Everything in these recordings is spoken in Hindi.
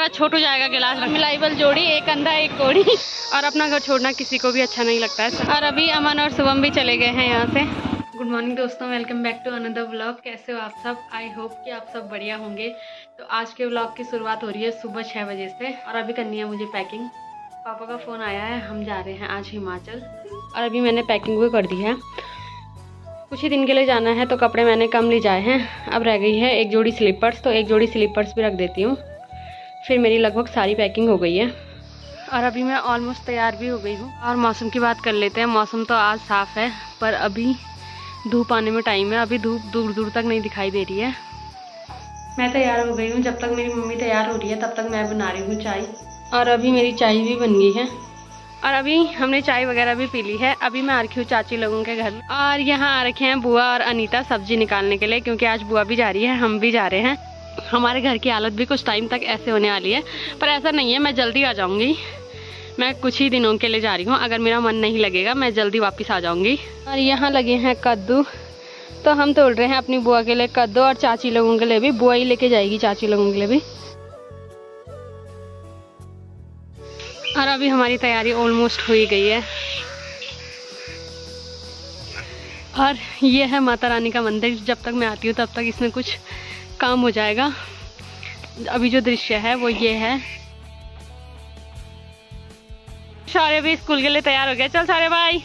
हमारा छोटू जाएगा गिलास मिलाइबल जोड़ी, एक अंधा एक कोड़ी। और अपना घर छोड़ना किसी को भी अच्छा नहीं लगता है। और अभी अमन और शुभम भी चले गए हैं यहाँ से। गुड मॉर्निंग दोस्तों, welcome back to another vlog. कैसे हो आप सब? आई होप कि आप सब बढ़िया होंगे। तो आज के व्लॉग की शुरुआत हो रही है सुबह 6 बजे से और अभी करनी है मुझे पैकिंग। पापा का फ़ोन आया है, हम जा रहे हैं आज हिमाचल और अभी मैंने पैकिंग भी कर दी है। कुछ ही दिन के लिए जाना है तो कपड़े मैंने कम ले जाए हैं। अब रह गई है एक जोड़ी स्लीपर्स, तो एक जोड़ी स्लीपर्स भी रख देती हूँ, फिर मेरी लगभग सारी पैकिंग हो गई है। और अभी मैं ऑलमोस्ट तैयार भी हो गई हूँ। और मौसम की बात कर लेते हैं। मौसम तो आज साफ़ है पर अभी धूप आने में टाइम है। अभी धूप दूर दूर तक नहीं दिखाई दे रही है। मैं तैयार हो गई हूँ। जब तक मेरी मम्मी तैयार हो रही है तब तक मैं बना रही हूँ चाय। और अभी मेरी चाय भी बन गई है और अभी हमने चाय वगैरह भी पी ली है। अभी मैं आ रखी हूँ चाची लोगों के घर में और यहाँ आ रखे हैं बुआ और अनीता सब्जी निकालने के लिए, क्योंकि आज बुआ भी जा रही है, हम भी जा रहे हैं। हमारे घर की हालत भी कुछ टाइम तक ऐसे होने वाली है, पर ऐसा नहीं है, मैं जल्दी आ जाऊँगी। मैं कुछ ही दिनों के लिए जा रही हूँ, अगर मेरा मन नहीं लगेगा मैं जल्दी वापस आ जाऊँगी। और यहाँ लगे हैं कद्दू, तो हम तोड़ रहे हैं अपनी बुआ के लिए कद्दू और चाची लोगों के लिए भी। बुआ ही लेके जाएगी चाची लोगों के लिए भी। और अभी हमारी तैयारी ऑलमोस्ट हो ही गई है। और ये है माता रानी का मंदिर। जब तक मैं आती हूँ तब तक इसमें कुछ काम हो जाएगा। अभी जो दृश्य है वो ये है। सारे भी स्कूल के लिए तैयार हो गए। चल सारे भाई।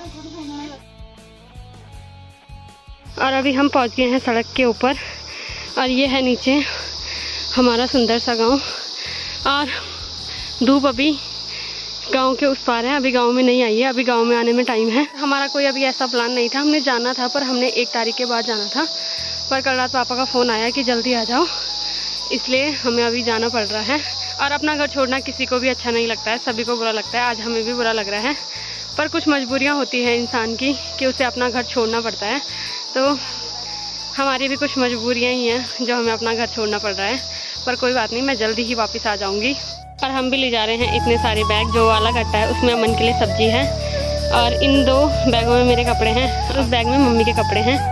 और अभी हम पहुँच गए हैं सड़क के ऊपर और ये है नीचे हमारा सुंदर सा गांव। और धूप अभी गांव के उस पार है, अभी गांव में नहीं आई है। अभी गांव में आने में टाइम है। हमारा कोई अभी ऐसा प्लान नहीं था। हमने जाना था पर हमने 1 तारीख के बाद जाना था, पर कल रात पापा का फ़ोन आया कि जल्दी आ जाओ, इसलिए हमें अभी जाना पड़ रहा है। और अपना घर छोड़ना किसी को भी अच्छा नहीं लगता है, सभी को बुरा लगता है। आज हमें भी बुरा लग रहा है, पर कुछ मजबूरियाँ होती हैं इंसान की कि उसे अपना घर छोड़ना पड़ता है। तो हमारी भी कुछ मजबूरियाँ ही हैं जो हमें अपना घर छोड़ना पड़ रहा है, पर कोई बात नहीं, मैं जल्दी ही वापस आ जाऊँगी। और हम भी ले जा रहे हैं इतने सारे बैग। जो वाला कट्टा है उसमें अमन के लिए सब्जी है और इन 2 बैगों में मेरे कपड़े हैं और उस बैग में मम्मी के कपड़े हैं।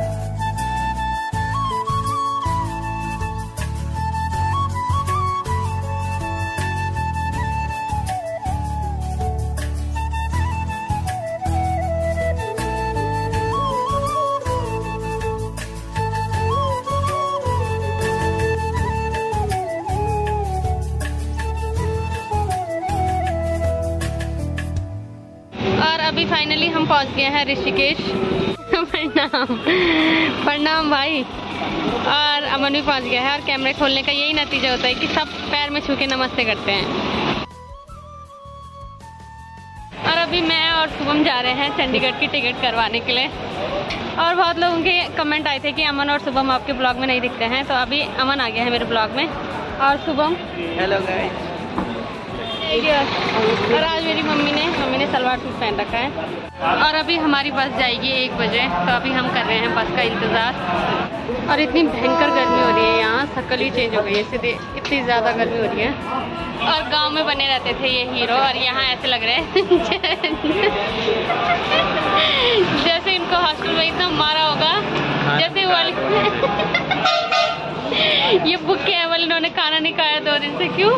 अभी फाइनली हम पहुंच गए हैं ऋषिकेश। प्रणाम भाई। और अमन भी पहुंच गया है। और कैमरे खोलने का यही नतीजा होता है कि सब पैर में छू के नमस्ते करते हैं। और अभी मैं और शुभम जा रहे हैं चंडीगढ़ की टिकट करवाने के लिए। और बहुत लोगों के कमेंट आए थे कि अमन और शुभम आपके ब्लॉग में नहीं दिखते हैं, तो अभी अमन आ गया है मेरे ब्लॉग में और शुभम। Hello guys. और आज मेरी मम्मी ने सलवार सूट पहन रखा है। और अभी हमारी बस जाएगी 1 बजे, तो अभी हम कर रहे हैं बस का इंतज़ार। और इतनी भयंकर गर्मी हो रही है यहाँ, शक्ल ही चेंज हो गई है सीधे, इतनी ज़्यादा गर्मी हो रही है। और गांव में बने रहते थे ये हीरो और यहाँ ऐसे लग रहे हैं जैसे इनको हॉस्टल में इतना मारा होगा जैसे वाली ये भूखे है वाले, इन्होंने खाना नहीं खाया 2 दिन से। क्यों?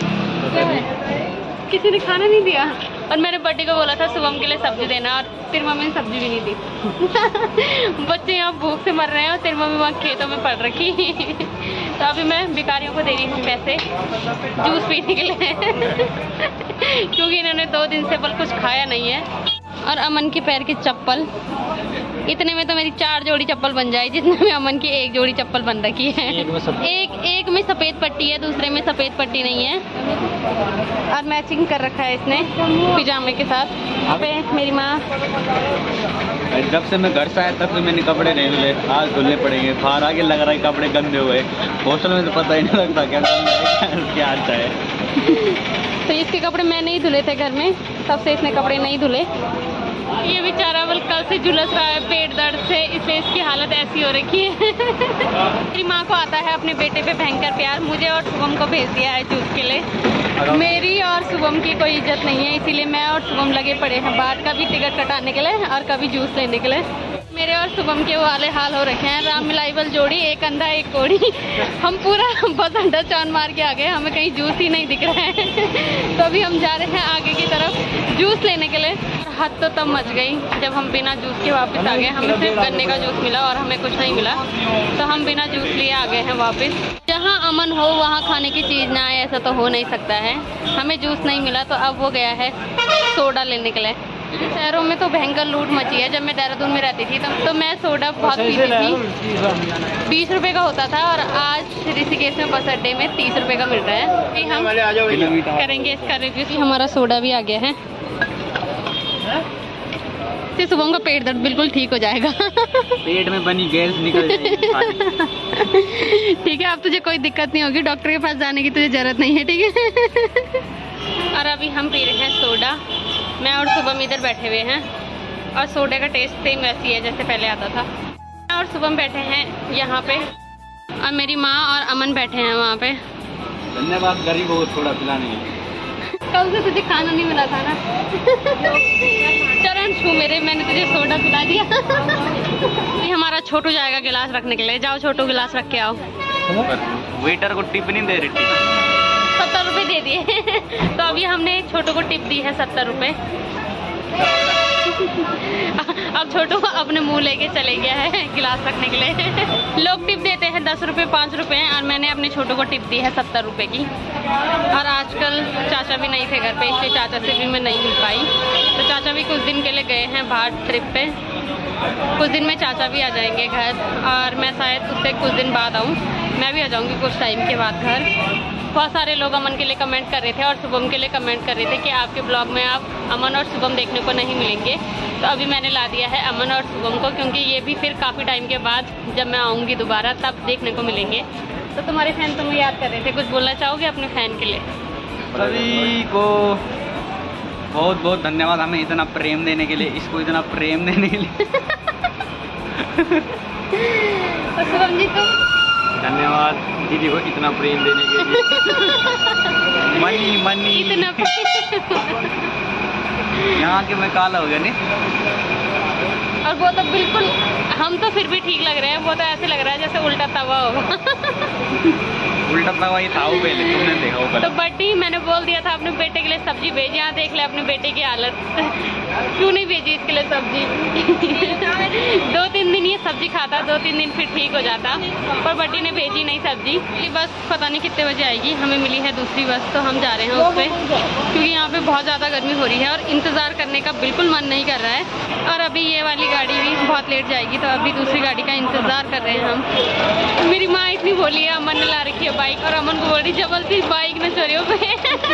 किसी ने खाना नहीं दिया। और मैंने बर्थडे को बोला था शुभम के लिए सब्जी देना और तेरी मम्मी ने सब्जी भी नहीं दी। बच्चे यहाँ भूख से मर रहे हैं और तेरी मम्मी वहाँ खेतों में पड़ रखी। तो अभी मैं भिखारियों को दे रही हूँ पैसे जूस पीने के लिए क्योंकि इन्होंने 2 दिन से बल कुछ खाया नहीं है। और अमन के पैर की चप्पल, इतने में तो मेरी 4 जोड़ी चप्पल बन जाए, जितने में अमन की 1 जोड़ी चप्पल बन रखी है। एक में सफ़ेद पट्टी है, दूसरे में सफ़ेद पट्टी नहीं है। और मैचिंग कर रखा है इसने पिजामे के साथ। पे मेरी माँ, जब से मैं घर से आया तब से मैंने कपड़े नहीं धुले, आज धुलने पड़ेंगे। बाहर आके लग रहा है कपड़े गंदे हुए, हॉस्टल में तो पता ही नहीं लगता क्या क्या आता है। तो इसके कपड़े मैं नहीं धुले थे घर में, तब से इसने कपड़े नहीं धुले। ये बेचारा बल कल से झुलस रहा है पेट दर्द से, इसलिए इसकी हालत ऐसी हो रखी है। मेरी माँ को आता है अपने बेटे पे भयंकर प्यार, मुझे और शुभम को भेज दिया है जूस के लिए। मेरी और शुभम की कोई इज्जत नहीं है, इसीलिए मैं और शुभम लगे पड़े हैं बाहर, कभी टिकट कटाने के लिए और कभी जूस लेने के लिए। मेरे और शुभम के वो वाले हाल हो रखे हैं, राम मिलाइवल जोड़ी, एक अंधा एक कोड़ी। हम पूरा बस अड्डा चांद मार के आ गए, हमें कहीं जूस ही नहीं दिख रहा है। तो अभी हम जा रहे हैं आगे की तरफ जूस लेने के लिए। हद तो तब मच गई जब हम बिना जूस के वापस आ गए। हमें सिर्फ गन्ने का जूस मिला और हमें कुछ नहीं मिला, तो हम बिना जूस लिए आ गए हैं वापस। जहाँ अमन हो वहाँ खाने की चीज़ ना आए, ऐसा तो हो नहीं सकता है। हमें जूस नहीं मिला तो अब वो गया है सोडा लेने के लिए। शहरों में तो भयंकर लूट मची है। जब मैं देहरादून में रहती थी तो मैं सोडा बहुत पीती थी। 20 रुपए का होता था और आज ऋषिकेश में बस अड्डे में 30 रुपए का मिल रहा है। हम करेंगे इसका रिव्यू। हमारा सोडा भी आ गया है, इससे शुभम का पेट दर्द बिल्कुल ठीक हो जाएगा। पेट में बनी गैस निकल जाएगी। ठीक है, अब तुझे कोई दिक्कत नहीं होगी, डॉक्टर के पास जाने की तुझे जरूरत नहीं है, ठीक है। और अभी हम पी रहे हैं सोडा। मैं और शुभम इधर बैठे हुए हैं और सोडे का टेस्ट सेम वैसी है जैसे पहले आता था। मैं और शुभम बैठे हैं यहाँ पे और मेरी माँ और अमन बैठे हैं वहाँ पे। धन्यवाद गरीब हो थोड़ा पिलाने में। कल से तुझे खाना नहीं मिला था ना। चरण छू मेरे, मैंने तुझे सोडा पिला दिया। ये हमारा छोटू जाएगा गिलास रखने के लिए। जाओ छोटू गिलास रख के आओ। वेटर को टिप नहीं दे रही। 70 रुपए दे दिए। तो अभी हमने छोटू को टिप दी है 70 रुपए। अब छोटू अपने मुंह लेके चले गया है गिलास रखने के लिए। लोग टिप देते हैं 10 रुपए 5 रुपए और मैंने अपने छोटू को टिप दी है 70 रुपए की। और आजकल चाचा भी नहीं थे घर पे, इसलिए चाचा से भी मैं नहीं मिल पाई। तो चाचा भी कुछ दिन के लिए गए हैं बाहर ट्रिप पे। कुछ दिन में चाचा भी आ जाएंगे घर और मैं शायद उससे कुछ दिन बाद आऊँ। मैं भी आ जाऊँगी कुछ टाइम के बाद घर। बहुत सारे लोग अमन के लिए कमेंट कर रहे थे और शुभम के लिए कमेंट कर रहे थे कि आपके ब्लॉग में आप अमन और शुभम देखने को नहीं मिलेंगे। तो अभी मैंने ला दिया है अमन और शुभम को, क्योंकि ये भी फिर काफ़ी टाइम के बाद जब मैं आऊँगी दोबारा तब देखने को मिलेंगे। तो तुम्हारे फैन तुम्हें याद कर रहे थे, कुछ बोलना चाहोगे अपने फ़ैन के लिए? सभी को बहुत बहुत धन्यवाद हमें इतना प्रेम देने के लिए, इसको इतना प्रेम देने के लिए। और शुभम जी तुम? धन्यवाद दीदी को इतना प्रेम देने के लिए। मनी मनी इतना यहाँ के मैं काला हो गया नहीं। और वो तो बिल्कुल, हम तो फिर भी ठीक लग रहे हैं, वो तो ऐसे लग रहा है जैसे उल्टा तवा होगा। उल्टा तवा ही था वो पहले, तुमने देखा होगा। तो बड्डी मैंने बोल दिया था अपने बेटे के लिए सब्जी भेज, यहाँ देख ले अपने बेटे की हालत। क्यों नहीं भेजी इसके लिए सब्जी? 2-3 दिन ये सब्जी खाता, 2-3 दिन फिर ठीक हो जाता, पर बड्डी ने भेजी नहीं सब्जी। ये बस पता नहीं कितने बजे आएगी, हमें मिली है दूसरी बस, तो हम जा रहे हैं उस पर, क्योंकि यहाँ पे बहुत ज़्यादा गर्मी हो रही है और इंतज़ार करने का बिल्कुल मन नहीं कर रहा है। और अभी ये वाली गाड़ी भी बहुत लेट जाएगी, तो अभी दूसरी गाड़ी का इंतज़ार कर रहे हैं हम। मेरी माँ इतनी बोली है, अमन ने ला रखी है बाइक और अमन को बोल रही जबरदस्ती बाइक न चोरियों पे।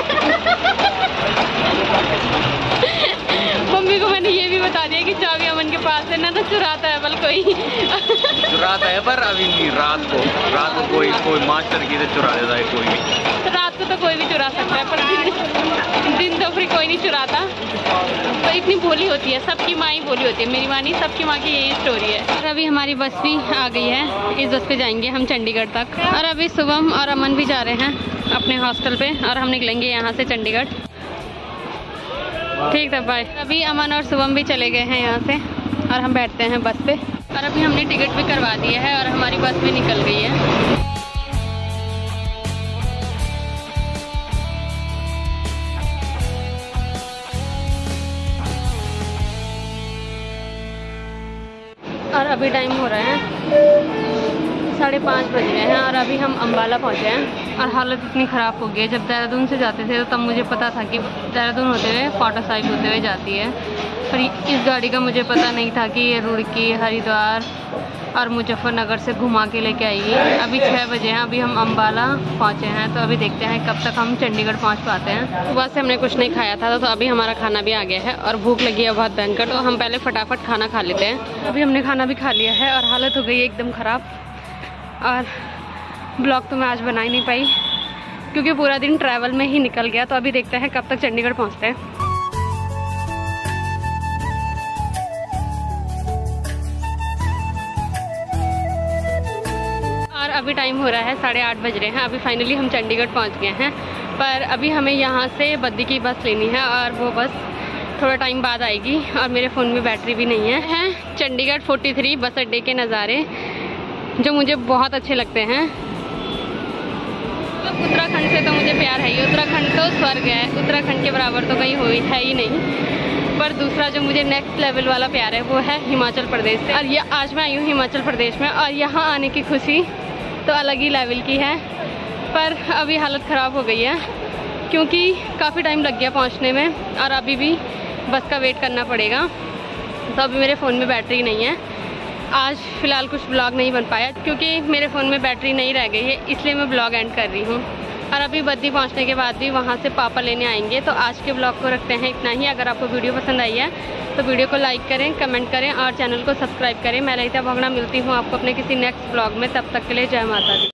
मम्मी को मैंने ये भी बता दिया कि चाबी अमन के पास है ना, तो चुराता है बल कोई। चुराता है पर अभी नहीं, रात को कोई मास्टर की से चुरा देता है कोई भी। तो रात को तो कोई भी चुरा सकता है, पर दिन तो फिर कोई नहीं चुराता। तो इतनी भोली होती है, सबकी माँ ही भोली होती है, मेरी माँ नहीं, सबकी माँ की यही स्टोरी है। और अभी हमारी बस भी आ गई है, इस बस पे जाएंगे हम चंडीगढ़ तक। और अभी शुभम और अमन भी जा रहे हैं अपने हॉस्टल पे और हम निकलेंगे यहाँ से चंडीगढ़। ठीक है, बाय। अभी अमन और शुभम भी चले गए हैं यहाँ से और हम बैठते हैं बस पे। और अभी हमने टिकट भी करवा दिया है और हमारी बस भी निकल गई है। और अभी टाइम हो रहा है 5:30 बज रहे हैं और अभी हम अम्बाला पहुँचे हैं। और हालत इतनी ख़राब हो गई है, जब देहरादून से जाते थे तो तब मुझे पता था कि देहरादून होते हुए फोटो साइड होते हुए जाती है, पर इस गाड़ी का मुझे पता नहीं था कि ये रुड़की, हरिद्वार और मुजफ्फरनगर से घुमा के लेके आएगी। अभी 6 बजे हैं, अभी हम अम्बाला पहुँचे हैं, तो अभी देखते हैं कब तक हम चंडीगढ़ पहुँच पाते हैं। सुबह से हमने कुछ नहीं खाया था, तो अभी हमारा खाना भी आ गया है और भूख लगी है बहुत भयंकर, तो हम पहले फटाफट खाना खा लेते हैं। अभी हमने खाना भी खा लिया है और हालत हो गई है एकदम ख़राब। और ब्लॉग तो मैं आज बना ही नहीं पाई क्योंकि पूरा दिन ट्रैवल में ही निकल गया। तो अभी देखते हैं कब तक चंडीगढ़ पहुँचते हैं। अभी टाइम हो रहा है 8:30 बज रहे हैं। अभी फाइनली हम चंडीगढ़ पहुंच गए हैं, पर अभी हमें यहाँ से बद्दी की बस लेनी है और वो बस थोड़ा टाइम बाद आएगी और मेरे फ़ोन में बैटरी भी नहीं है। चंडीगढ़ 43 बस अड्डे के नज़ारे जो मुझे बहुत अच्छे लगते हैं। उत्तराखंड से तो मुझे प्यार है ही, उत्तराखंड तो स्वर्ग है, उत्तराखंड के बराबर तो कहीं है ही नहीं। पर दूसरा जो मुझे नेक्स्ट लेवल वाला प्यार है वो है हिमाचल प्रदेश से। और ये आज मैं आई हूँ हिमाचल प्रदेश में और यहाँ आने की खुशी तो अलग ही लेवल की है। पर अभी हालत ख़राब हो गई है क्योंकि काफ़ी टाइम लग गया पहुँचने में और अभी भी बस का वेट करना पड़ेगा। तो अभी मेरे फ़ोन में बैटरी नहीं है। आज फ़िलहाल कुछ ब्लॉग नहीं बन पाया क्योंकि मेरे फ़ोन में बैटरी नहीं रह गई है, इसलिए मैं ब्लॉग एंड कर रही हूँ। और अभी बद्दी पहुँचने के बाद भी वहाँ से पापा लेने आएंगे। तो आज के ब्लॉग को रखते हैं इतना ही। अगर आपको वीडियो पसंद आई है तो वीडियो को लाइक करें, कमेंट करें और चैनल को सब्सक्राइब करें। मैं ललिता भागना मिलती हूँ आपको अपने किसी नेक्स्ट ब्लॉग में। तब तक के लिए जय माता दी।